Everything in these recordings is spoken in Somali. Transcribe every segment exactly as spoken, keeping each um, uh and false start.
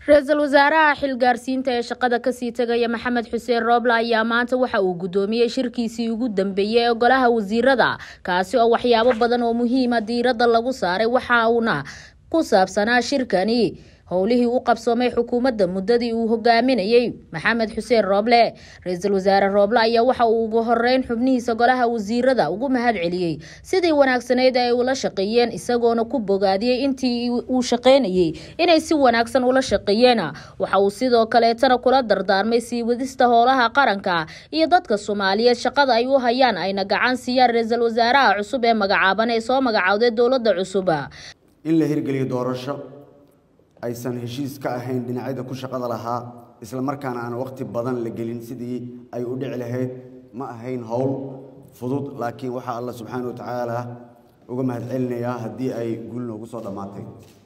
Ra'iisul Wasaaraha xilgaarsiinta ee shaqada ka sii tagaya Maxamed Xuseen Roble ayaa maanta waxa uu gudoomiyay shirkiisii ugu dambeeyay ee golaha wasiirada kaasi oo waxyaabo badan oo muhiim ah diiradda lagu saaray waxa uuna ku saabsanaa shirkani howlihii uu qabsoomay xukuumadda muddadii uu hogaaminayay Maxamed Xuseen Roble. Ra'iisul Wasaare Roble ayaa waxa uu ugu horeyn xubnihiisa golaha wasiirada ugu mahad celiyay sidii wanaagsaneyd ay ula shaqeeyeen isagoona ku bogaadiyay intii uu shaqeynayay inay si wanaagsan ula shaqeeyeen. Waxa uu sidoo kale tan kula dardaarmay sii wadista howlaha qaranka iyo dadka Soomaaliyeed shaqada ay u hayaan ayna gacan siiyaan ra'iisul wasaaraha cusub ee magacaaban ee soo magacawday dawladda cusub in la hirgeliyo doorasho aysan heshiis ka ahayn dhinacyada ku shaqada lahaa isla markaana aan waqti badan la gelin sidii ay u dhici lahayd ma ahayn hawl fudud laakiin waxa Allah subhanahu wa ta'ala uga mahad celinayaa hadii ay guul noogu soo dhamaatay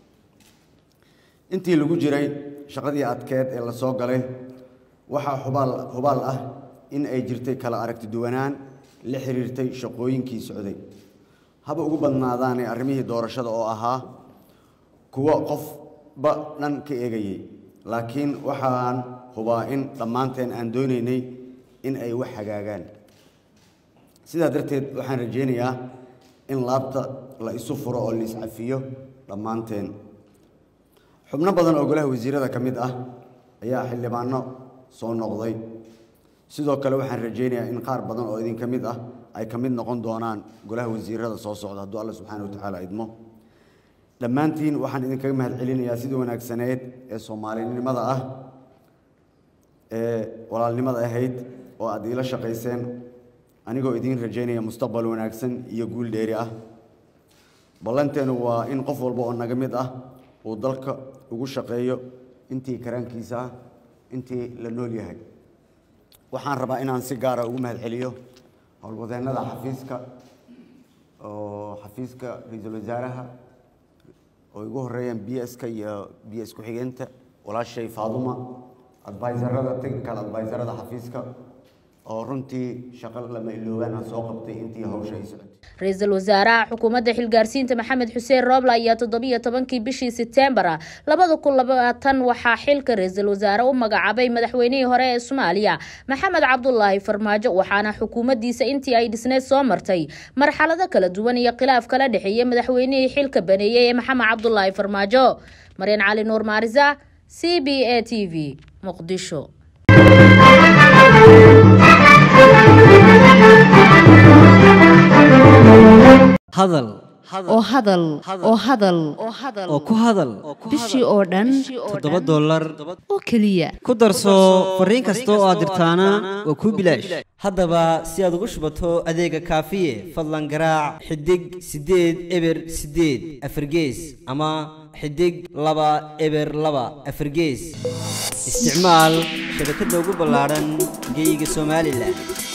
intii lagu jiray shaqadii adkeed ee la soo galay waxa hubaal hubaal ah in ay jirtay kala aragti duwanaan la xiriirtay shaqooyinkii socday haba ugu badnaadaan arrimihii doorashada oo ahaa kuwa qof ba dhan ka eegayay laakiin waxaan hubaa in dhammaanteen aan doonaynay in ay wax hagaagaan sidaa darteed waxaan rajaynayaa in laabta la isu furo oo la iscafiyo dhammaanteen xubno badan oo golaha wasiirada ka mid ah ayaa xildhibaano soo noqday sidoo kale waxaan rajaynayaa in qaar badan oo idin ka mid ah ay ka mid noqon doonaan golaha wasiirada soo socda hadduu Allah subhanahu wa ta'ala idmo dhammaantiin waxaan idin kaga mahad celinayaa sidii wanaagsaneed ee Soomaalinimada ah ee walaalnimada ahayd oo aad ila shaqeyseen anigoo idin rajaynaya mustaqbal wanaagsan iyo guul dheeri ah ballanteenu waa in qof walba oo naga mid ah uu dalka ugu shaqeeyo intii karaankiisa intii la nool yahay waxaan rabaa inaan si gaar ah ugu mahad celiyo howlwadeennada xafiiska oo xafiiska ra'iisul wasaaraha oo ugu horeeyaan B S ka iyo B S ku xigeenta walaashay Faaduma advisorada technical advisorada xafiiska oo runtii shaqo lama ilooban soo qabtay intii hawsha ay socotay ra'iisul wasaaraha xukuumadda xilgaarsiinta Maxamed Xuseen Roble ayaa toddoba iyo tobankii bishii September laba kun iyo labaatan waxa xilka ra'iisul wasaare u magacaabay madaxweynihii hore ee Soomaaliya Maxamed Cabdullaahi Farmaajo waxaana xukuumaddiisa intii ay dhisneed soo martay marxalado kala duwan iyo khilaaf kala dhaxeeyay madaxweynihii xilka baneeyay ee Maxamed Cabdullaahi Farmaajo. Mariin Cali Nuur Maariza C B A T V Muqdisho. hadal oo hadal oo hadal oo ku hadal bishii oo dhan toddoba dollar oo kaliya ku darso fariin kasta oo aad dirtaana waa ku bilaash haddaba si aad ugu shubato adeega kaafiye fadlan garaac xidig sideed eber sideed afargees ama xidig laba eber laba afargees isticmaal shabakadda ugu ballaaran geyga Soomaaliland.